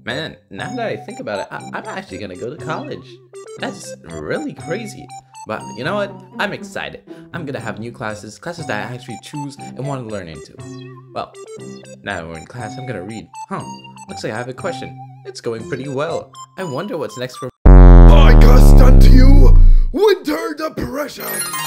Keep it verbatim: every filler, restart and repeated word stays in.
Man, now that I think about it, I I'm actually gonna go to college. That's really crazy. But you know what? I'm excited. I'm gonna have new classes, classes that I actually choose and want to learn into. Well, now that we're in class, I'm gonna read. Huh, looks like I have a question. It's going pretty well. I wonder what's next for— I cast unto you winter depression.